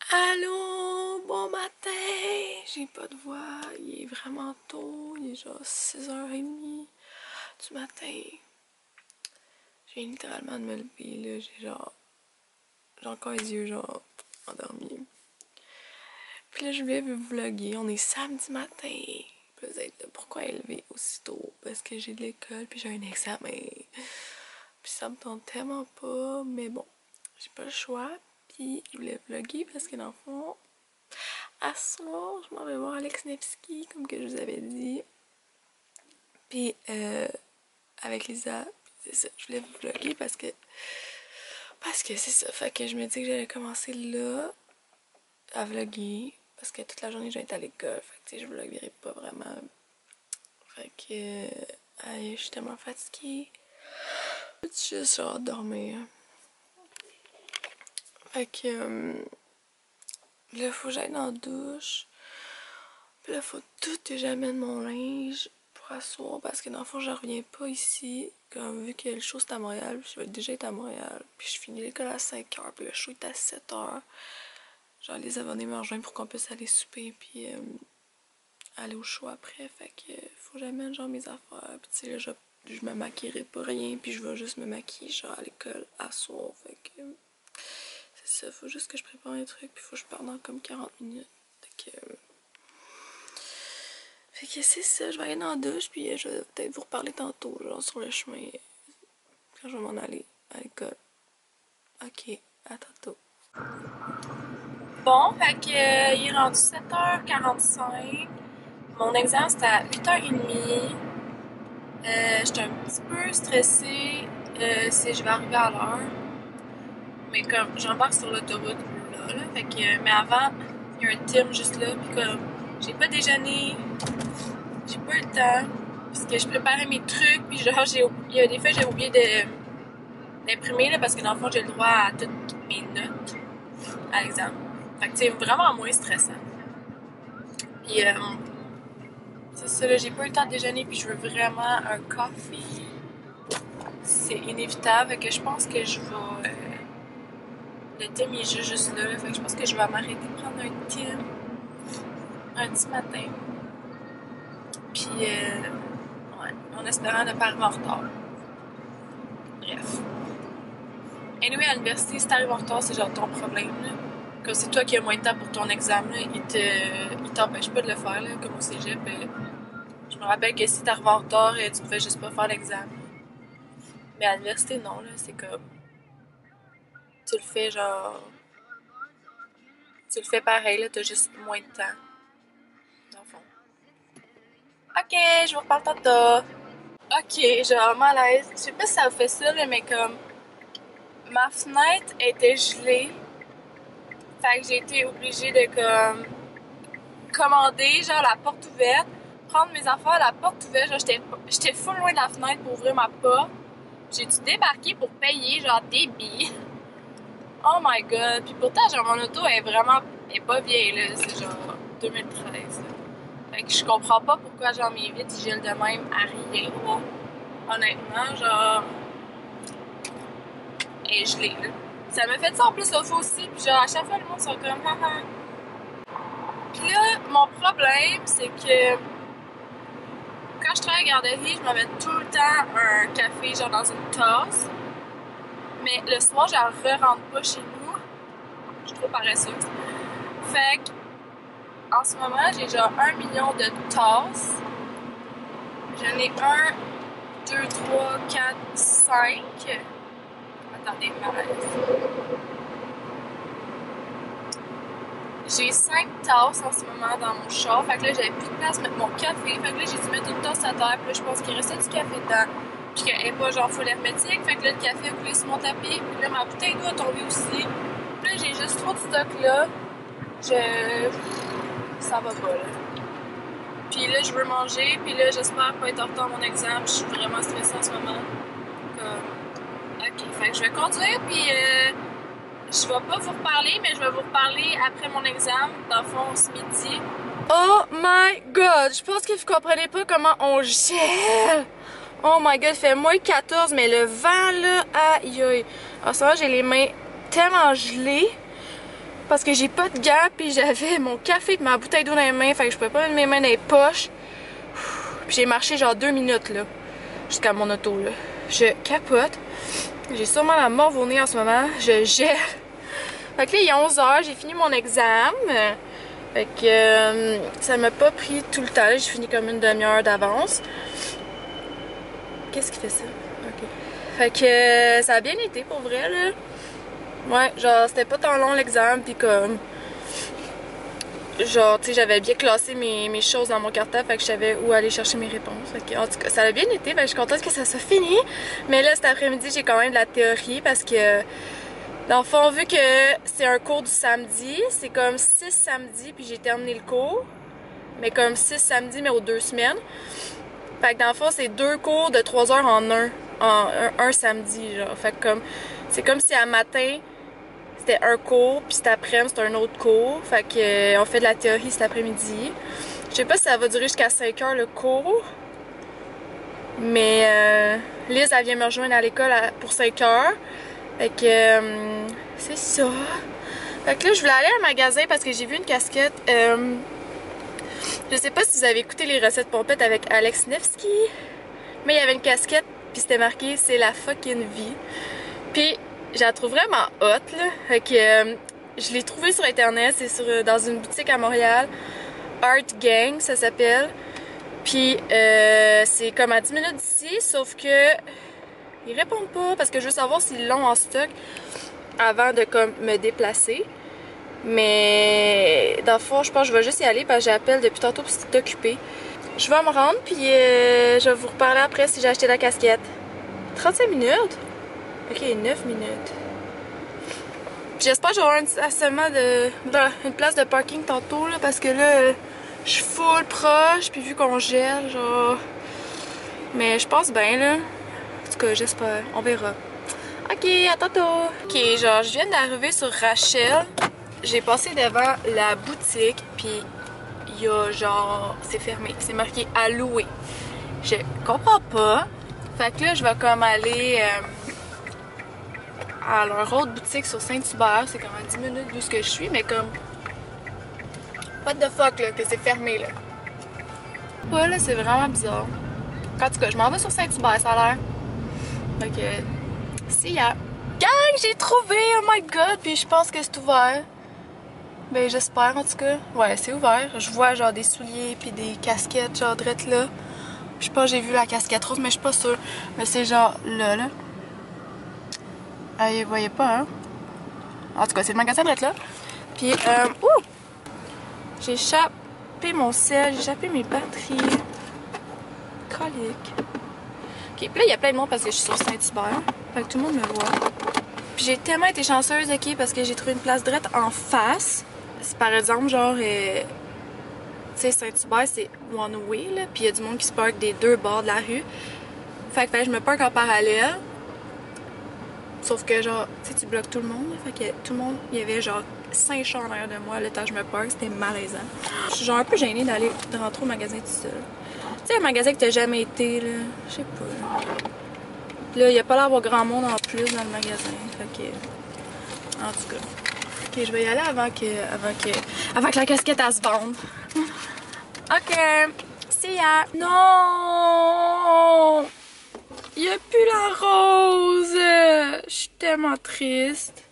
Allô, bon matin! J'ai pas de voix, il est vraiment tôt, il est genre 6h30 du matin. Je viens littéralement de me lever, là, j'ai encore les yeux genre endormis. Puis là, je voulais vous vlogger, on est samedi matin. Puis vous êtes là, pourquoi élever aussitôt? Parce que j'ai de l'école, puis j'ai un examen. Puis ça me tente tellement pas, mais bon, j'ai pas le choix. Puis je voulais vlogger parce que dans le fond, à ce soir, je m'en vais voir Alex Nevsky, comme que je vous avais dit. Puis, avec Lisa, c'est ça, je voulais vous vlogger parce que c'est ça. Fait que je me dis que j'allais commencer là, à vlogger, parce que toute la journée, je vais être à l'école. Fait que, tu sais, je vloggerai pas vraiment. Fait que, je suis tellement fatiguée. Je suis juste genre dormir. Fait que, là, faut que j'aille dans la douche. Puis là, faut tout que j'amène mon linge pour asseoir parce que dans le fond, je reviens pas ici. Comme vu que le show c'est à Montréal, je vais déjà être à Montréal. Puis je finis l'école à 5h, puis le show est à 7h. Genre, les abonnés me rejoignent pour qu'on puisse aller souper, puis aller au show après. Fait que faut que j'amène genre mes affaires. Puis tu sais, là, je me maquillerai pas rien, puis je vais juste me maquiller genre à l'école à soir. Fait que c'est ça, faut juste que je prépare un truc, puis faut que je parte dans comme 40 minutes. Fait que c'est ça, je vais aller dans la douche, puis je vais peut-être vous reparler tantôt, genre sur le chemin, quand je vais m'en aller à l'école. Ok, à tantôt. Bon, fait que il est rendu 7h45. Mon examen c'était à 8h30. J'étais un petit peu stressée si je vais arriver à l'heure. Mais comme j'embarque sur l'autoroute là, fait que mais avant, il y a un team juste là, puis comme j'ai pas déjeuné. J'ai pas eu le temps, parce que je préparais mes trucs, puis genre, il y a des fois, j'ai oublié d'imprimer, là, parce que dans le fond, j'ai le droit à toutes mes notes à l'examen. Fait que c'est vraiment moins stressant. Puis, c'est ça, là, j'ai pas eu le temps de déjeuner, puis je veux vraiment un coffee. C'est inévitable, fait que je pense que je vais... le thym, il est juste là, fait que je pense que je vais m'arrêter de prendre un thym un petit matin. Puis, ouais, en espérant ne pas arriver en retard. Bref. Anyway, à l'université, si t'arrives en retard, c'est genre ton problème, là. Comme c'est toi qui as moins de temps pour ton examen, là, il t'empêche pas de le faire, là, comme au cégep. Je me rappelle que si t'arrives en retard, tu pouvais juste pas faire l'examen. Mais à l'université, non, là, c'est comme... Tu le fais, genre... Tu le fais pareil, là, t'as juste moins de temps. Dans le fond. Ok, je vous reparle tantôt. Ok, genre malaise. Je sais pas si ça vous fait ça, là, mais comme... Ma fenêtre était gelée. Fait que j'ai été obligée de, comme... commander, genre, la porte ouverte. Prendre mes affaires, la porte ouverte. Genre, j'étais full loin de la fenêtre pour ouvrir ma porte. J'ai dû débarquer pour payer, genre, des billets. Oh my god. Puis pourtant, genre, mon auto est pas vieille, là. C'est genre 2013. Là. Fait que je comprends pas pourquoi, genre, mes vitres, ils gèlent de même à rien, là. Honnêtement, genre... Elle est gelée, là. Ça m'a fait ça en plus l'autre fois aussi. Puis genre, à chaque fois, le monde sont comme... Haha. Puis là, mon problème, c'est que... Quand je travaille à la garderie, je me mets tout le temps un café, genre, dans une tasse. Mais le soir, je re-rentre pas chez nous. Je suis trop paresseuse. Fait que, en ce moment, j'ai genre 1 million de tasses. J'en ai 1, 2, 3, 4, 5. Attendez, malaise. J'ai 5 tasses en ce moment dans mon char. Fait que là, j'avais plus de place pour mettre mon café. Fait que là, j'ai dû mettre une tasse à terre. Puis là, je pense qu'il restait du café dedans. Puis qu'elle est pas genre full hermétique. Fait que là, le café a coulé sur mon tapis. Puis là, ma bouteille d'eau a tombé aussi. Puis là, j'ai juste trop de stock là. Ça va pas, là. Puis là, je veux manger. Puis là, j'espère pas être en retard à mon examen. Je suis vraiment stressée en ce moment. Ok, fait que je vais conduire. Puis je vais pas vous reparler, mais je vais vous reparler après mon examen, dans le fond, ce midi. Oh my god! Je pense que vous comprenez pas comment on gèle! Oh my god, il fait moins 14, mais le vent là, aïe aïe! En ce moment, j'ai les mains tellement gelées. parce que j'ai pas de gants, puis j'avais mon café et ma bouteille d'eau dans les mains, fait que je pouvais pas mettre mes mains dans les poches. Puis j'ai marché genre 2 minutes là, jusqu'à mon auto là. Je capote. J'ai sûrement la mort au nez en ce moment. Je gèle. Fait que là, il est 11h, j'ai fini mon examen. Fait que ça m'a pas pris tout le temps. J'ai fini comme une demi-heure d'avance. Qu'est-ce qui fait ça? Ok. Fait que ça a bien été pour vrai là. Ouais, genre c'était pas tant long l'examen, puis comme genre tu sais j'avais bien classé mes choses dans mon cartable, fait que je savais où aller chercher mes réponses. Fait que, en tout cas ça a bien été, fait que je suis contente que ça soit fini. Mais là cet après-midi j'ai quand même de la théorie parce que dans le fond vu que c'est un cours du samedi, c'est comme 6 samedis puis j'ai terminé le cours. Mais comme 6 samedis mais aux 2 semaines. Fait que dans le fond c'est 2 cours de 3 heures en un samedi genre. Fait que comme c'est comme si à matin c'était un cours, puis cet après-midi c'était un autre cours. Fait que on fait de la théorie cet après-midi. Je sais pas si ça va durer jusqu'à 5 heures le cours. Mais Liz elle vient me rejoindre à l'école pour 5 heures. Fait que c'est ça. Fait que là je voulais aller à un magasin parce que j'ai vu une casquette. Je sais pas si vous avez écouté les recettes pompettes avec Alex Nevsky. Mais il y avait une casquette, puis c'était marqué c'est la fucking vie. Puis je la trouve vraiment hot là. Fait que je l'ai trouvée sur internet, c'est dans une boutique à Montréal. Art Gang ça s'appelle. Puis c'est comme à 10 minutes d'ici, sauf que ils répondent pas parce que je veux savoir s'ils l'ont en stock avant de comme me déplacer. Mais dans le fond, je pense que je vais juste y aller parce que j'appelle depuis tantôt puis c'est occupé. Je vais me rendre puis je vais vous reparler après si j'ai acheté la casquette. 35 minutes? Ok, 9 minutes. J'espère que j'aurai un stationnement une place de parking tantôt là, parce que là, je suis full proche, puis vu qu'on gèle, genre. Mais je pense bien là. En tout cas, j'espère. On verra. Ok, à tantôt. Ok, genre, je viens d'arriver sur Rachel. J'ai passé devant la boutique, puis il y a genre. C'est fermé. C'est marqué à louer. Je comprends pas. Fait que là, je vais comme aller. À leur autre boutique sur Saint-Hubert, c'est comme à 10 minutes d'où ce que je suis, mais comme what the fuck là, que c'est fermé là. Ouais là, c'est vraiment bizarre. En tout cas, je m'en vais sur Saint-Hubert, ça a l'air. Donc, see ya. Gang, j'ai trouvé, oh my god, puis je pense que c'est ouvert. Ben j'espère en tout cas. Ouais, c'est ouvert. Je vois genre des souliers puis des casquettes genre drette là. Je sais pas, j'ai vu la casquette rose, mais je suis pas sûre. Mais c'est genre là. Ah, vous voyez pas, hein? En tout cas, c'est le magasin drette là. Puis, j'ai échappé mon sel, j'ai échappé mes batteries. Colique. Ok, puis là, il y a plein de monde parce que je suis sur Saint-Hubert. Fait que tout le monde me voit. Puis j'ai tellement été chanceuse, ok, parce que j'ai trouvé une place drette en face. C'est par exemple, genre, tu sais, Saint-Hubert, c'est one way, là. Puis il y a du monde qui se parque des deux bords de la rue. Fait que je me parque en parallèle. Sauf que, genre, tu sais, tu bloques tout le monde. Là, fait que tout le monde, il y avait genre 5 chars en arrière de moi. Le temps que je me parque, c'était malaisant. Je suis genre un peu gênée de rentrer au magasin tout seul. Tu sais, un magasin que t'as jamais été, là. Je sais pas. Là, il y a pas l'air d'avoir grand monde en plus dans le magasin. Fait que. En tout cas. Ok, je vais y aller avant que la casquette elle se vende. Ok. See ya. Non! Il n'y a plus la rose! Je suis tellement triste.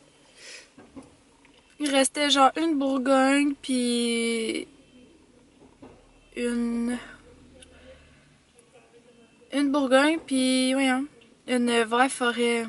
Il restait genre une Bourgogne, puis une Bourgogne, puis voyons, une vraie forêt.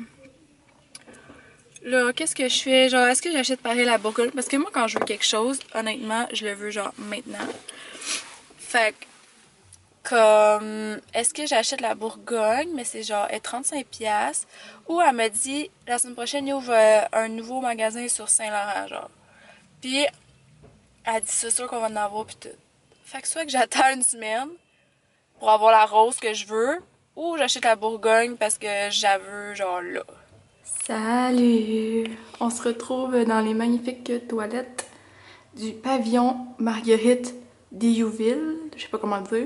Là, qu'est-ce que je fais? Genre, est-ce que j'achète pareil la Bourgogne? Parce que moi, quand je veux quelque chose, honnêtement, je le veux genre maintenant. Fait que comme, est-ce que j'achète la Bourgogne, mais c'est genre 35$, ou elle me dit, la semaine prochaine, il ouvre un nouveau magasin sur Saint-Laurent, genre. Puis, elle dit, c'est sûr qu'on va en avoir, pis tout. Fait que soit que j'attends une semaine pour avoir la rose que je veux, ou j'achète la Bourgogne parce que j'la veux, genre là. Salut! On se retrouve dans les magnifiques toilettes du pavillon Marguerite d'Youville, je sais pas comment dire.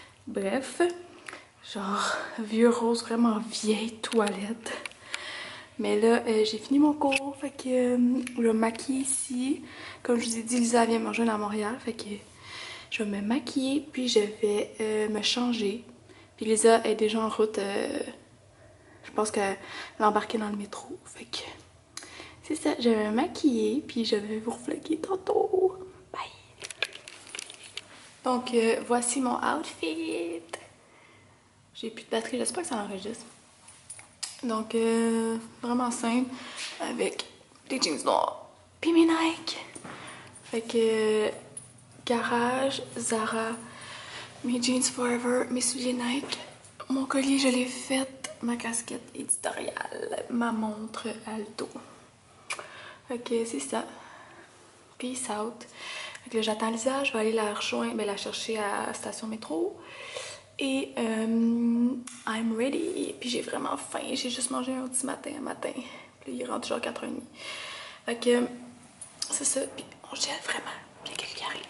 Bref, genre vieux rose, vraiment vieille toilette. Mais là, j'ai fini mon cours, fait que je vais me maquiller ici. Comme je vous ai dit, Lisa vient me rejoindre à Montréal, fait que je vais me maquiller, puis je vais me changer. Puis Lisa est déjà en route, je pense qu'elle va embarquer dans le métro, fait que c'est ça, je vais me maquiller, puis je vais vous vlogger tantôt. Bye! Donc, voici mon outfit. J'ai plus de batterie, j'espère que ça enregistre. Donc, vraiment simple, avec des jeans noirs, puis mes Nike. Fait que, garage, Zara, mes jeans Forever, mes souliers Nike, mon collier, je l'ai fait, ma casquette éditoriale, ma montre Alto. Fait que c'est ça. Peace out. Fait que là, j'attends Lisa, je vais aller la rejoindre, ben, la chercher à la station métro. Et I'm ready. Puis j'ai vraiment faim. J'ai juste mangé un petit matin. Puis là, il est rendu genre 4h30. Fait que c'est ça. Puis on gèle vraiment. Puis il y a quelqu'un qui arrive.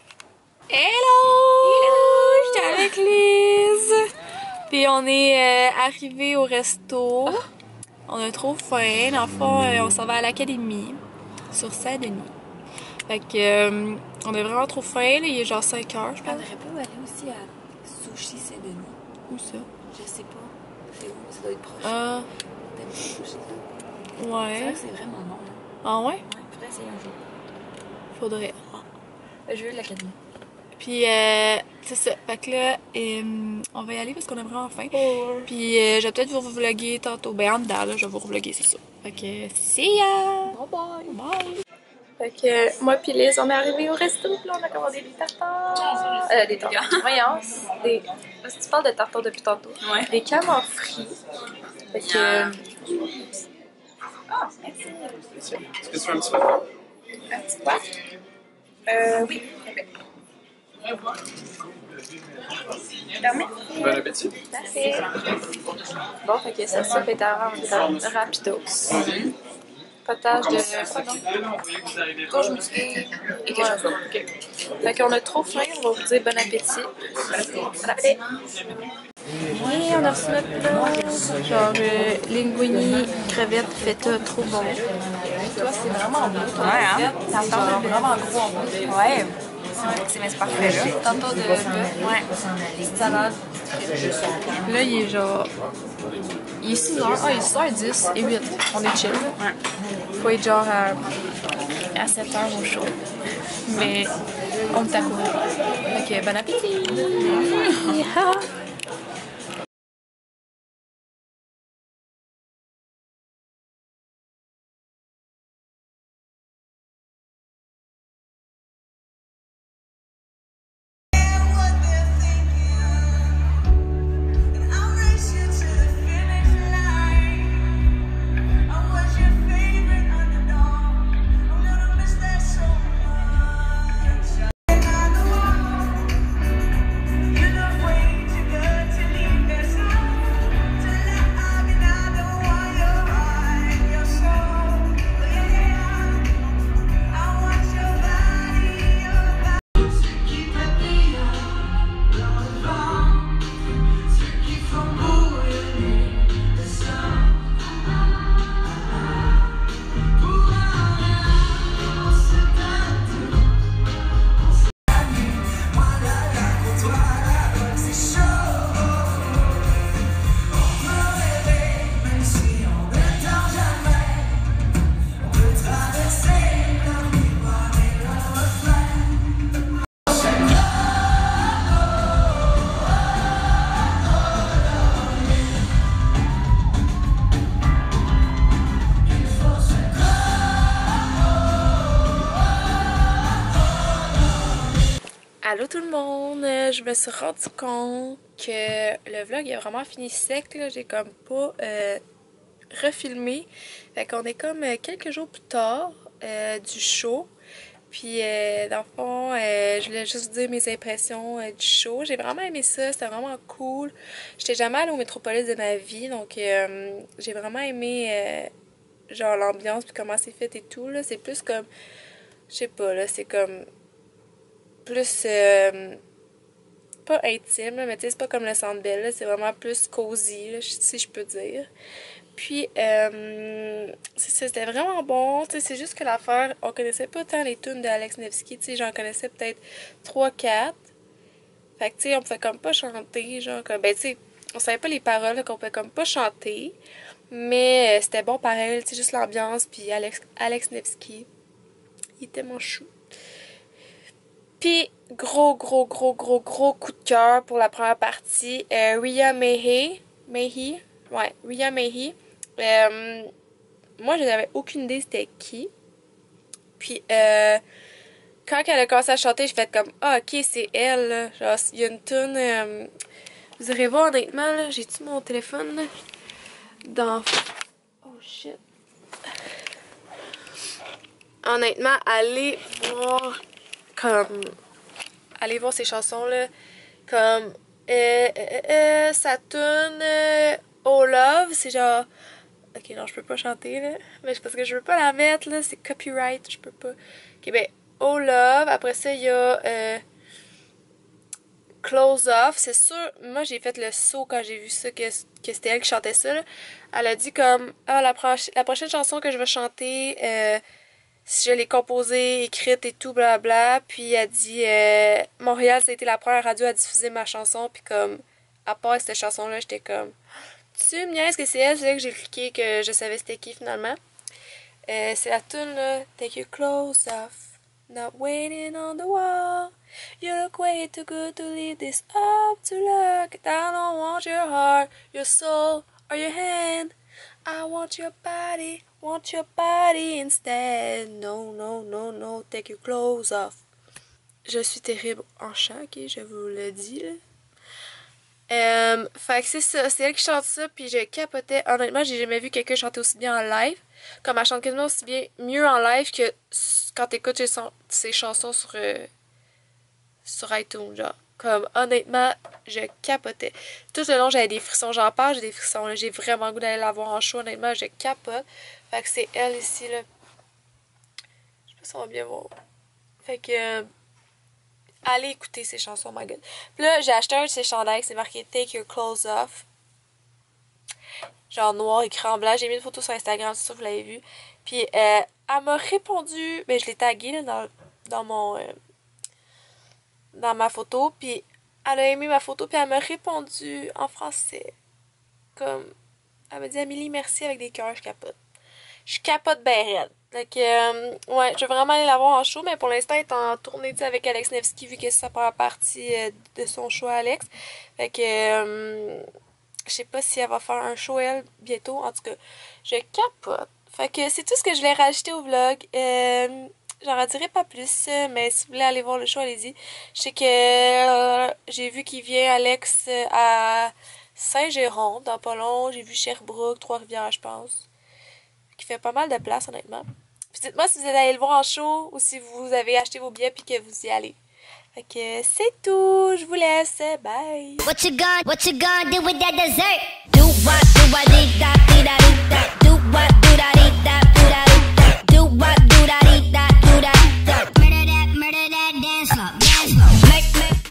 Hello! J'étais avec Liz! Puis on est arrivé au resto. On a trop faim. Dans le fond, on s'en va à l'académie sur Saint-Denis. Fait que on a vraiment trop faim. Là. Il est genre 5h, je pense. On aurait pu aller aussi à Sushi Saint-Denis. Où ça? Je sais pas. C'est où? Ça doit être proche. Ah. T'aimes Sushi? C'est Ouais. vrai que c'est vraiment non. Hein. Ah ouais? Ouais, faudrait essayer un jour. Faudrait. Je veux l'académie. Puis c'est ça. Fait que là, on va y aller parce qu'on a vraiment faim. Puis je vais peut-être vous vlogger tantôt. Ben en dedans, là, je vais vous vlogger, c'est ça. Fait que see ya! Bye bye! Bye! Fait que moi puis Liz, on est arrivés au resto. Puis là, on a commandé des tartares. Des tartares. Voyons. Des... Parce que tu parles de tartares depuis tantôt. Ouais. Des camembert frits. Fait que... Est-ce que tu veux un petit peu? Un petit quoi? Oui. Permis? Bon appétit. Merci. Bon, fait que ça soupe est à rendre rapidos. Potage de... quoi donc? Courge musquée et quelque chose d'autre. Ok. Fait qu'on a trop faim, on va vous dire bon appétit. Bon appétit. Oui, on a reçu notre plat. Genre linguini, crevettes, feta, trop bon. Toi, c'est vraiment beau. Ouais, hein? Ça semble vraiment gros en plus. Ouais. C'est parfait là. Tantôt de bœuf. Ouais. Salade. Là, il est genre... Il est 6h. Ah, il est 6h10 et 8. On est chill. Ouais. Faut être genre à 7h au chaud. Mais on est à courir. Fait que bon appétit! Allô tout le monde, je me suis rendu compte que le vlog est vraiment fini sec, là. J'ai comme pas refilmé. Fait qu'on est comme quelques jours plus tard du show. Puis dans le fond, je voulais juste dire mes impressions du show. J'ai vraiment aimé ça, c'était vraiment cool. J'étais jamais allée au Métropolis de ma vie, donc j'ai vraiment aimé genre l'ambiance puis comment c'est fait et tout, là. C'est plus comme, je sais pas, là, c'est comme plus pas intime, là, mais tu sais, c'est pas comme le Centre Bell, là, c'est vraiment plus cosy, là, si je peux dire. Puis, c'est ça, c'était vraiment bon. Tu sais, c'est juste que l'affaire, on connaissait pas tant les tunes d'Alex Nevsky. Tu sais, j'en connaissais peut-être 3-4. Fait que, tu sais, on pouvait comme pas chanter. Genre, comme, ben, tu sais, on savait pas les paroles, là, qu'on pouvait comme pas chanter. Mais c'était bon pareil, tu sais, juste l'ambiance. Puis Alex Nevsky, il était mon chou. Puis, gros coup de cœur pour la première partie. Ria Mahy. Ouais, Ria Mahy. Moi, je n'avais aucune idée c'était qui. Puis, quand elle a commencé à chanter, j'ai fait comme, ah, ok, c'est elle, là. Genre, il y a une tune. Vous irez voir, honnêtement, là, j'ai-tu mon téléphone, là? Dans. Oh, shit. Honnêtement, allez voir allez voir ces chansons-là. Comme. Sa tune. Oh Love, c'est genre. Ok, non, je peux pas chanter, là. Mais c'est parce que je veux pas la mettre, là. C'est copyright, je peux pas. Ok, ben. Oh Love. Après ça, il y a. Close Off. C'est sûr, moi, j'ai fait le saut quand j'ai vu ça, que c'était elle qui chantait ça, là. Elle a dit comme. Ah, la prochaine chanson que je vais chanter. Je l'ai composée, écrite et tout, blabla. Puis elle dit Montréal, ça a été la première radio à diffuser ma chanson. Puis comme, à part cette chanson-là, j'étais comme, tu me niaises que c'est elle? C'est là que j'ai cliqué que je savais c'était qui finalement. C'est la tune là, Take Your Clothes Off, Not Waiting on the Wall. You look way too good to leave this up to luck. I don't want your heart, your soul, or your hand. I want your body instead. No, take your clothes off. Je suis terrible en chant, ok, je vous le dis, là. Fait que c'est ça, c'est elle qui chante ça, puis je capotais. Honnêtement, j'ai jamais vu quelqu'un chanter aussi bien en live. Comme elle chante quasiment aussi bien, mieux en live que quand t'écoutes ses chansons sur iTunes, genre. Comme, honnêtement, je capotais. Tout le long, j'avais des frissons. J'en parle, j'ai des frissons. Là. J'ai vraiment le goût d'aller la voir en show. Honnêtement, je capote. Fait que c'est elle ici, là. Je sais pas si on va bien voir. Fait que... allez écouter ces chansons, my god. Puis là, j'ai acheté un de ces chandails. C'est marqué « Take your clothes off ». Genre noir, écrit en blanc. J'ai mis une photo sur Instagram, c'est sûr que vous l'avez vu. Puis, elle m'a répondu... Ben, je l'ai taguée, là, dans mon... dans ma photo, puis elle a aimé ma photo, puis elle m'a répondu en français. Comme, elle m'a dit « Amélie, merci » avec des cœurs, je capote ben raide. Donc, ouais, je veux vraiment aller la voir en show, mais pour l'instant, elle est en tournée avec Alex Nevsky, vu que c'est sa première partie de son show à Alex. Fait que, je sais pas si elle va faire un show, elle, bientôt. En tout cas, je capote. Fait que c'est tout ce que je voulais rajouter au vlog. J'en dirai pas plus, mais si vous voulez aller voir le show, allez-y. Je sais que j'ai vu qu'il vient Alex à Saint-Géron, dans pas long. J'ai vu Sherbrooke, Trois-Rivières, je pense. Qui fait pas mal de place, honnêtement. Puis dites-moi si vous allez aller le voir en show ou si vous avez acheté vos billets puis que vous y allez. Fait que c'est tout. Je vous laisse. Bye! What you gonna do with that dessert? Do what,